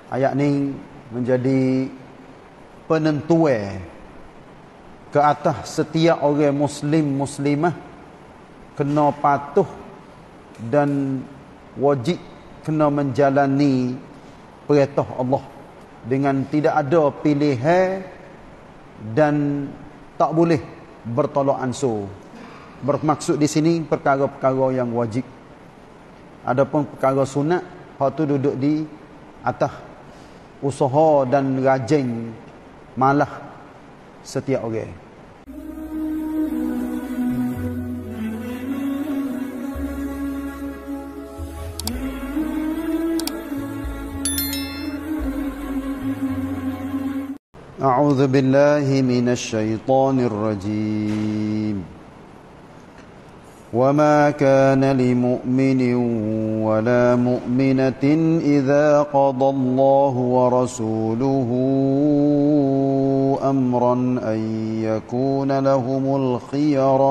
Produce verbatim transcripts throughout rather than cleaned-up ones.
Ayat ni menjadi penentuan ke atas setiap orang muslim muslimah kena patuh dan wajib kena menjalani perintah Allah dengan tidak ada pilihan dan tak boleh bertolak ansur. Bermaksud di sini perkara-perkara yang wajib. Adapun perkara sunat, hak tu duduk di atas usaha dan rajin malah setiap orang. A'udzu billahi minasy syaithanir rajim. وما كان لمؤمن ولا مؤمنة إذا قضى الله ورسوله أمرا أن يكون لهم الخيرة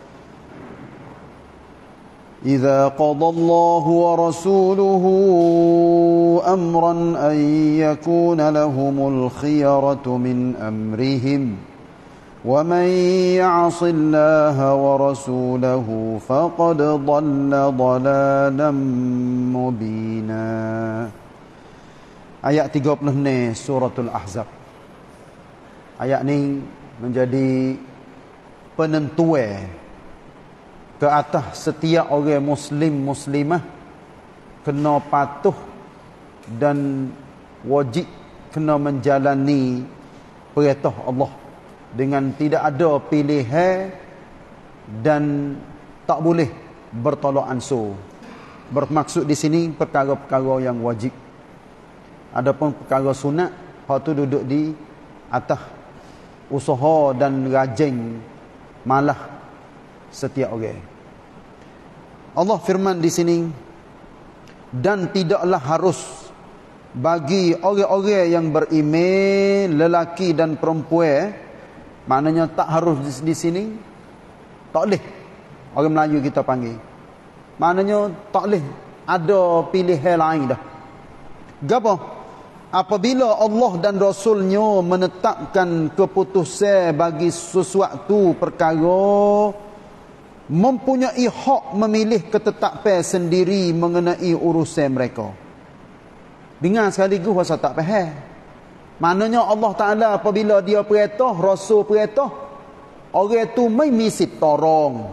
إذا قضى الله ورسوله أمرا أن يكون لهم الخيرة من أمرهم ومن يعص الله ورسوله فقد ضل ضلالا مبينا. Ayat tiga puluh enam suratul Ahzab. Ayat ni menjadi penentuan ke atas setiap orang muslim muslimah kena patuh dan wajib kena menjalani perintah Allah dengan tidak ada pilihan dan tak boleh bertolak ansur. Bermaksud di sini perkara-perkara yang wajib. Adapun perkara sunat, hak tu duduk di atas usaha dan rajin malah setiap orang. Allah firman di sini, dan tidaklah harus bagi orang-orang yang beriman, lelaki dan perempuan. Maknanya tak harus di, di sini, tak boleh. Orang Melayu kita panggil. Maknanya tak boleh ada pilihan lain dah. Gapa? Apabila Allah dan Rasulnya menetapkan keputusan bagi sesuatu perkara, mempunyai hak memilih ketetapan sendiri mengenai urusan mereka. Dengar sekaligus rasa tak faham. Maknanya Allah Ta'ala apabila dia perintah, Rasul perintah, orang tu mai misit torong.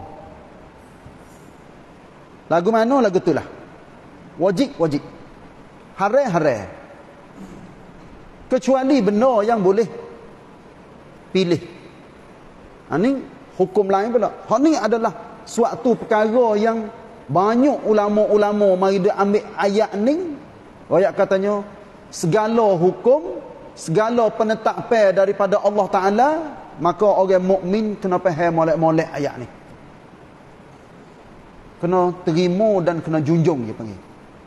Lagu mana lagu tu lah. Wajib, wajib. Haram, haram. Kecuali benar yang boleh pilih. Ini hukum lain pula. Hak ni adalah suatu perkara yang banyak ulama-ulama mari dia ambil ayat ni. Ayat katanya, segala hukum, segala penetapan daripada Allah Ta'ala, maka orang mukmin kena faham molek-molek ayat ni. Kena terima dan kena junjung dia panggil.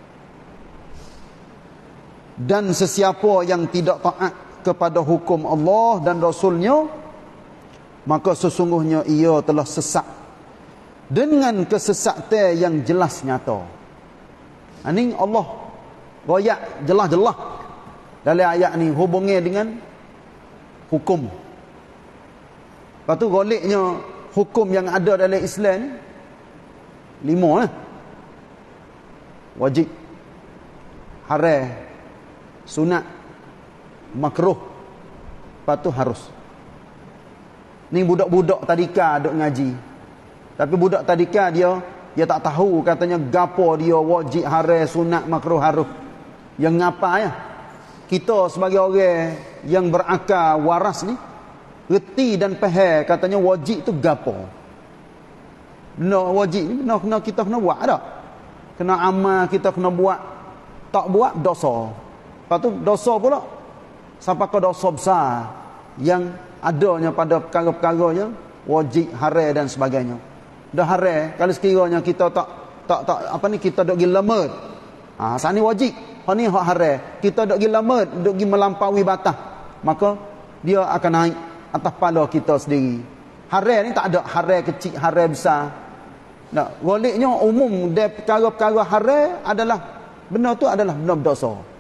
Dan sesiapa yang tidak taat kepada hukum Allah dan Rasulnya, maka sesungguhnya ia telah sesat dengan kesesatan yang jelas nyata. Ini Allah royak jelas-jelas dalam ayat ni hubungnya dengan hukum. Lepas tu goliknya hukum yang ada dalam Islam ni lima lah. Wajib, haram, sunat, makruh, lepas tu harus. Ni budak-budak tadika duk ngaji. Tapi budak tadika dia dia tak tahu katanya gapo dia wajib, haram, sunat, makruh, harus. Yang ngapa ya? Kita sebagai orang yang berakal waras ni reti dan faham katanya wajib tu gapo. Benda wajib ni kena, kena kita kena buat dah. Kena amal kita kena buat. Tak buat dosa. Lepas tu dosa pula sampai ke dosa besar yang adanya pada perkara-perkara yang wajib, haram dan sebagainya. Dah haram kalau sekiranya kita tak tak tak apa ni kita dok pergi lemah. Ah, ha, ni wajib. Hak ni hak haram. Kita dok pergi lemah, dok pergi melampaui batas, maka dia akan naik atas kepala kita sendiri. Haram ni tak ada haram kecil, haram besar. Nah, goliknya umum dari perkara-perkara haram adalah benda tu adalah benda berdosa.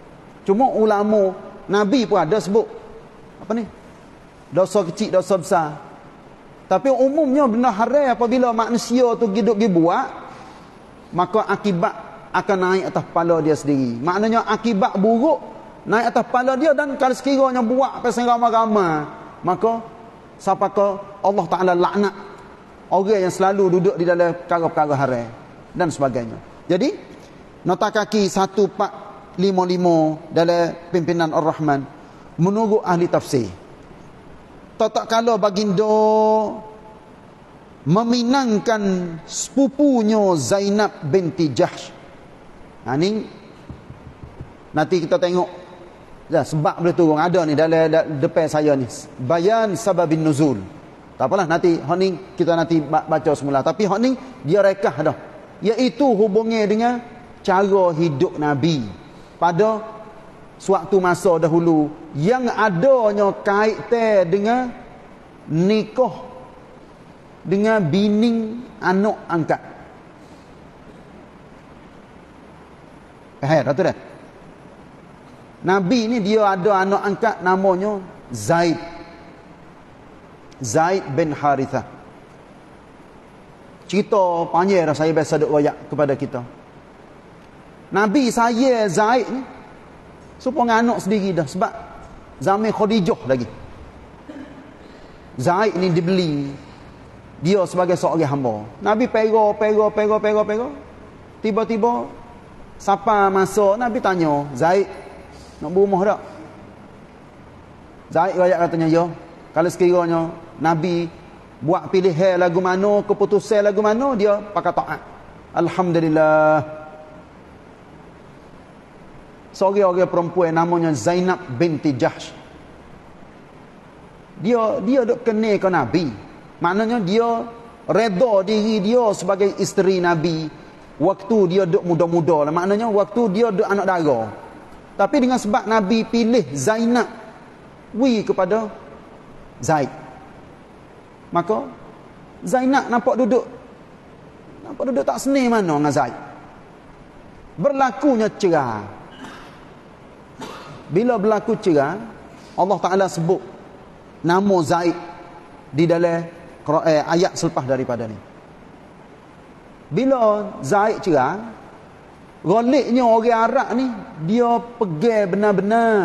Cuma ulama Nabi pun ada sebut apa ni? Dosa kecil, dosa besar. Tapi umumnya benda haram apabila manusia tu hidup dia buat, maka akibat akan naik atas kepala dia sendiri. Maknanya akibat buruk naik atas kepala dia, dan kalau sekiranya buat pasal ramai-ramai, maka siapakah Allah Ta'ala laknat orang yang selalu duduk di dalam perkara-perkara haram dan sebagainya. Jadi nota kaki seratus empat puluh lima dalam pimpinan Ar-Rahman, menurut ahli tafsir, tak kala baginda meminangkan sepupunya Zainab binti Jahsh. Ha ni nanti kita tengok dah sebab boleh turun ada ni dalam depan saya ni, bayan sababin nuzul. Tak apalah, nanti hak ni kita nanti baca semula, tapi hak ni dia rekah dah, iaitu hubungnya dengan cara hidup Nabi pada suatu masa dahulu yang adanya kaitan dengan nikah dengan bini anak angkat. Faham tak tu dah? Nabi ni dia ada anak angkat namanya Zaid. Zaid bin Harithah. Cerita panjang dah saya biasa duk royak kepada kita. Nabi saya Zaid ni supaya anak sendiri dah, sebab zaman Khadijah lagi. Zaid ni dibeli dia sebagai seorang hamba. Nabi pera pera pera pera pera. Tiba-tiba siapa masa Nabi tanya, Zaid nak berumah tak? Zaid royak katanya ya. Kalau sekiranya Nabi buat pilihan lagu mana, keputusan lagu mana, dia pakai taat. Alhamdulillah. Seorang-orang perempuan namanya Zainab binti Jahsh. Dia dia duk kenal ke Nabi. Maknanya dia redha diri dia sebagai isteri Nabi waktu dia duk muda-muda lah. Maknanya waktu dia duk anak dara. Tapi dengan sebab Nabi pilih Zainab wi kepada Zaid, maka Zainab nampak duduk nampak duduk tak senang mana dengan Zaid. Berlakunya cerai. Bila berlaku cerai, Allah Ta'ala sebut nama Zaid di dalam eh, ayat selepas daripada ni. Bila Zaid cerai, goliknya orang Arab ni dia pegang benar-benar.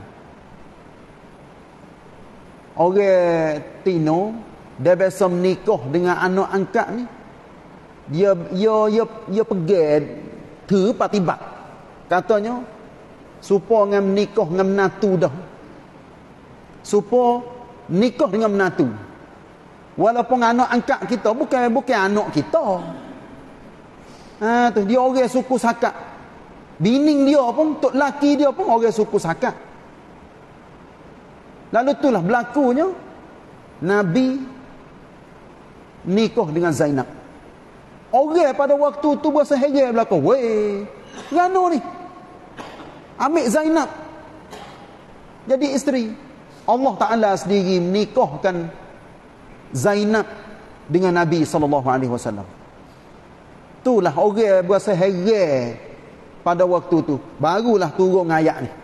Orang Tino dia biasa menikah dengan anak angkat ni, dia dia dia, dia pegang tu patibat. Katanya supaya dengan menikah dengan menatu dah. Supaya nikah dengan menatu. Walaupun anak angkat kita bukan bukan anak kita. Ha tu dia orang suku Sakat. Bini dia pun, tok laki dia pun orang suku Sakat. Lalu itulah berlakunya Nabi nikah dengan Zainab. Orang pada waktu tu berasa heran berlaku. Weh, gano ni? Ambil Zainab jadi isteri. Allah Ta'ala sendiri menikahkan Zainab dengan Nabi sallallahu alaihi wasallam. Itulah orang berasa heran pada waktu tu. Barulah turun ayat ni.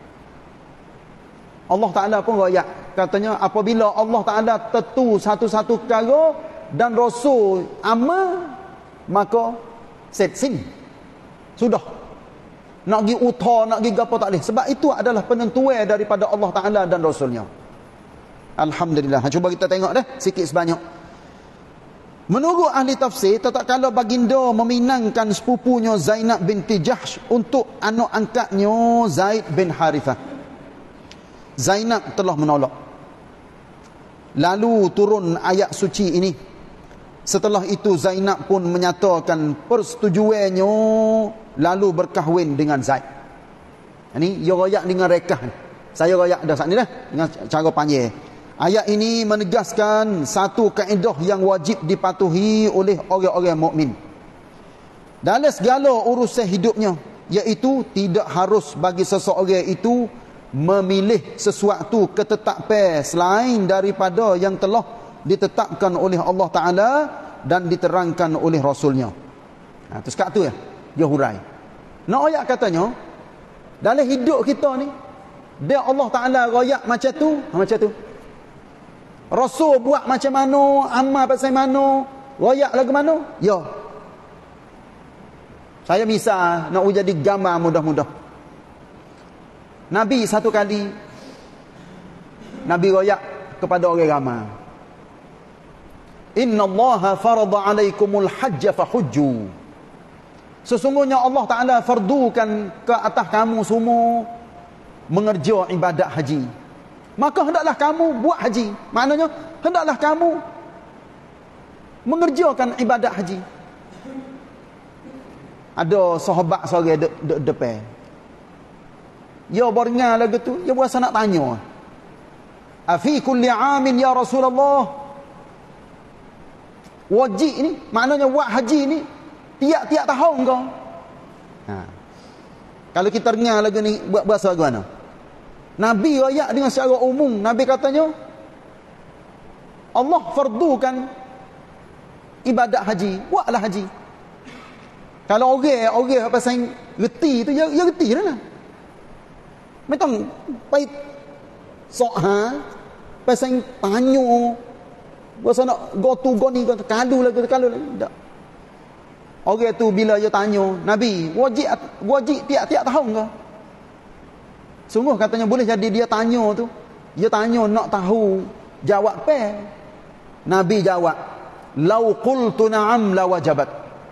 Allah Ta'ala pun royak. Katanya apabila Allah Ta'ala tentu satu-satu perkara dan Rasul amal, maka set sin. Sudah. Nak pergi utah, nak pergi apa tak boleh. Sebab itu adalah penentuan daripada Allah Ta'ala dan Rasulnya. Alhamdulillah. Cuba kita tengok dah sikit sebanyak. Menurut ahli tafsir, tak kala baginda meminangkan sepupunya Zainab binti Jahsh untuk anak angkatnya Zaid bin Harithah. Zainab telah menolak. Lalu turun ayat suci ini. Setelah itu Zainab pun menyatakan persetujuannya, lalu berkahwin dengan Zaid. Ini ia royak dengan rekah. Saya royak dah saat ni dah dengan cara panjang. Ayat ini menegaskan satu kaedah yang wajib dipatuhi oleh orang-orang mukmin dalam segala urusan hidupnya, iaitu tidak harus bagi seseorang itu memilih sesuatu ketetapan selain daripada yang telah ditetapkan oleh Allah Ta'ala dan diterangkan oleh Rasulnya. Ha, tu sekat tu ya, dia hurai. Nak ayat katanya, Dalam hidup kita ni, dia Allah Ta'ala royak macam tu, macam tu. Rasul buat macam mana, amal pasal mana, royak lagu mana? Ya. Saya misal nak jadi gambar mudah-mudah. Nabi satu kali, Nabi royak kepada orang ramai. Inna Allaha farada alaikumul hajja fahujju. Sesungguhnya Allah Ta'ala fardukan ke atas kamu semua mengerja ibadat haji. Maka hendaklah kamu buat haji. Maknanya hendaklah kamu mengerjakan ibadat haji. Ada sahabat seorang dek de, de, depan. Ya beringat lagu tu, dia berasa nak tanya. Afi kulli amin ya Rasulullah. Wajib ni, maknanya buat haji ni tiap-tiap tahun kau. Ha. Kalau kita dengar lagu ni buat bahasa lagu mana? Nabi royak dengan secara umum, Nabi katanya Allah fardukan ibadat haji, buatlah haji. Kalau orang orang pasal reti tu, ya, ya reti dah lah. Macam pai sok ha pasal panyo berasa nak go tu go ni go tu kalu lagi kalu lagi tak. Orang tu bila dia tanya, Nabi, wajib wajib tiap-tiap tahun ke? Sungguh katanya boleh jadi dia tanya tu, dia tanya nak tahu jawab apa. Nabi jawab, "Lau qultu na'am la wajabat."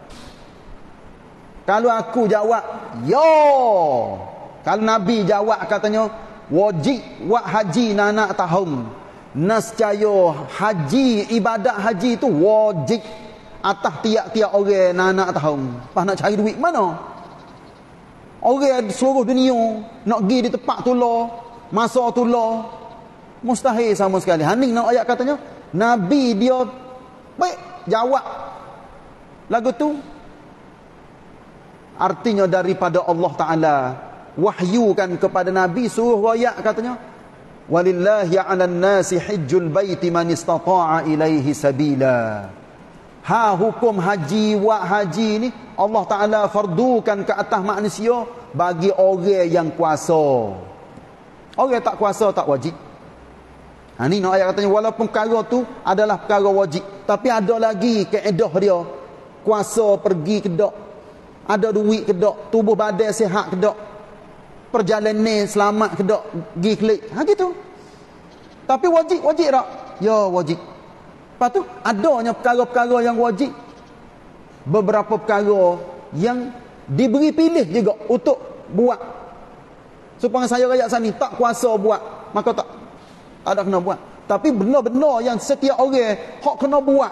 Kalau aku jawab, "Ya." Kalau Nabi jawab katanya, "Wajib buat haji nak tahun." Nescaya haji, ibadat haji tu wajib atas tiap-tiap orang nak tahun. Pas nak cari duit mana? Orang seluruh dunia nak pergi di tempat tu lah, masa tu lah, mustahil sama sekali. Haning nak ayat katanya, Nabi dia baik jawab lagu tu. Artinya daripada Allah Ta'ala wahyukan kepada Nabi, suruh ayat katanya, walillahi 'alan nasi hajjul baiti man istata'a ilaihi sabila. Ha hukum haji, buat haji ni Allah Ta'ala fardukan ke atas manusia bagi orang yang kuasa. Orang tak kuasa tak wajib. Ha ni nak ayat katanya walaupun perkara tu adalah perkara wajib, tapi ada lagi kaedah dia. Kuasa pergi ke dak, ada duit ke dak, tubuh badan sihat ke dak, perjalanan selamat ke dak, pergi klik. Ha gitu. Tapi wajib wajib tak? Ya wajib. Lepas tu adanya perkara-perkara yang wajib, beberapa perkara yang diberi pilih juga untuk buat. Supaya saya rakyat sana tak kuasa buat, maka tak tak ada kena buat. Tapi benar-benar yang setiap orang hak kena buat,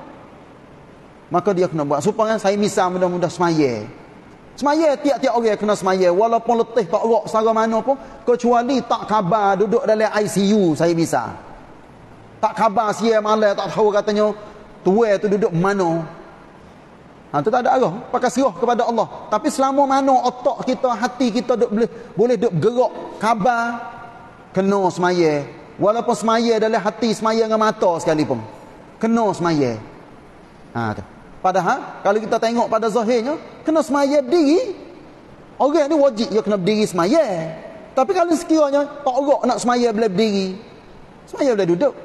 maka dia kena buat. Supaya saya misal mudah-mudah semaya. Semaya tiap-tiap orang kena semaya, walaupun letih tak rok secara mana pun, kecuali tak khabar duduk dalam I C U saya misal. Tak khabar siang malam, tak tahu katanya tua tu duduk mana. Ha, tu tak ada arah, pakai serah kepada Allah. Tapi selama mana otak kita, hati kita duk boleh boleh duk gerak khabar, kena semaya. Walaupun semaya dalam hati, semaya dengan mata sekalipun, kena semaya. Ha, tu. Padahal kalau kita tengok pada zahirnya, kena semaya diri. Orang ni wajib dia kena berdiri semaya. Tapi kalau sekiranya tak orang nak semaya boleh berdiri, semaya boleh duduk.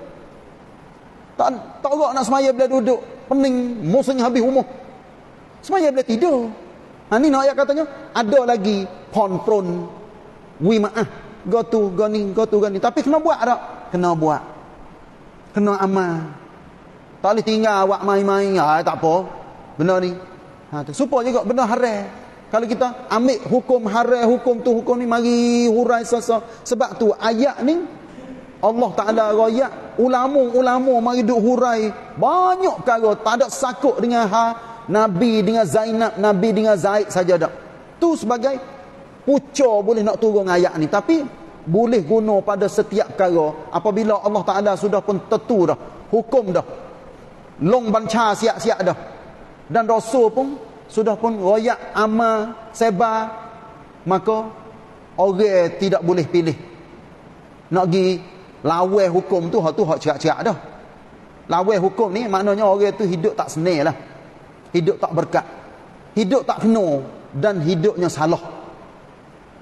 Tak tak orang nak semaya boleh duduk, pening, musanya habis umur. Semaya boleh tidur. Ha ni nak ayat katanya ada lagi pon-pron wi maah go tu go ni go tu go ni, tapi kena buat tak? Kena buat. Kena amal. Tak boleh tinggal awak main-main. Ah tak apa. Benar ni. Ha tu supaya juga benar haram. Kalau kita ambil hukum haram, hukum tu hukum ni, mari hurai sasa. Sebab tu ayat ni Allah Ta'ala royak, ulama-ulama mari duk hurai banyak perkara, tak ada sakut dengan ha Nabi dengan Zainab, Nabi dengan Zaid saja dak. Tu sebagai pucuk boleh nak turun ayat ni, tapi boleh guna pada setiap perkara apabila Allah Ta'ala sudah pun tentu dah hukum dah, long banca siap-siap dah, dan Rasul pun sudah pun royak amal sebar, maka orang tidak boleh pilih nak pergi lawan hukum tu, hak tu hak cerak-cerak dah. Lawan hukum ni maknanya orang tu hidup tak senang lah, hidup tak berkat, hidup tak kena, dan hidupnya salah.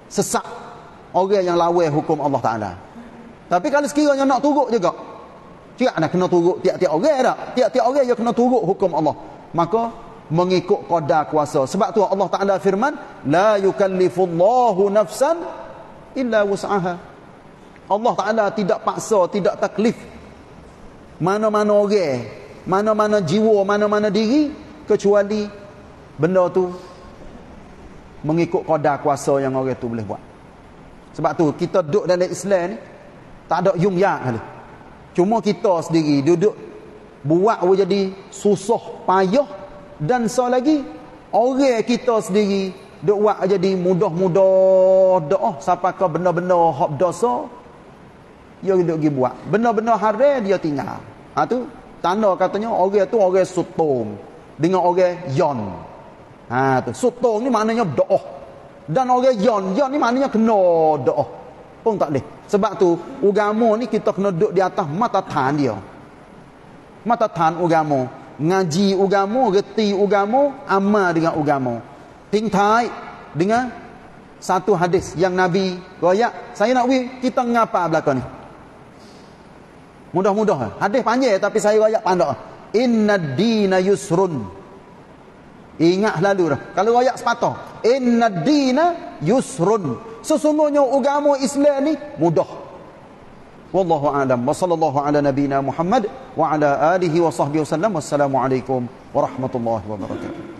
sesak orang yang lawan hukum Allah Ta'ala. Tapi kalau sekiranya nak turut juga, tidak nak kena turut tiap-tiap orang dah. Tiap-tiap orang yang kena turut hukum Allah. Maka mengikut qadar kuasa. Sebab tu Allah Ta'ala firman, la yukallifullahu nafsan illa wus'aha. Allah Ta'ala tidak paksa, tidak taklif mana-mana orang, mana-mana jiwa, mana-mana diri, kecuali benda tu mengikut qadar kuasa yang orang tu boleh buat. Sebab tu kita duduk dalam Islam ni tak ada yung yak kali. Cuma kita sendiri duduk buat jadi susah payah, dan so lagi orang kita sendiri duk buat jadi mudah-mudah doa sampai ke benda-benda hak dosa dia duk pergi buat. Benda-benda haram dia tinggal. Ha tu tanda katanya orang tu orang sutong dengan orang yon. Ha tu sutong ni maknanya doa. Dan orang yon, yon ni maknanya kena doa. Pun tak boleh. Sebab tu agama ni kita kena duduk di atas mata tan dia. Mata tan agama, ngaji agama, reti agama, amal dengan agama. Tingtai dengan satu hadis yang Nabi royak. Saya nak wi kita ngapa belakang ni. Mudah-mudah. Hadis panjang tapi saya royak pandai. Innad dina yusrun. Ingat lalu dah. Kalau royak sepatah. Innad dina yusrun. Sesungguhnya agama Islam ni mudah. Wallahu a'lam. Wa sallallahu ala nabiyyina Muhammad wa ala alihi wa sahbihi wasallam. Wassalamualaikum warahmatullahi wabarakatuh.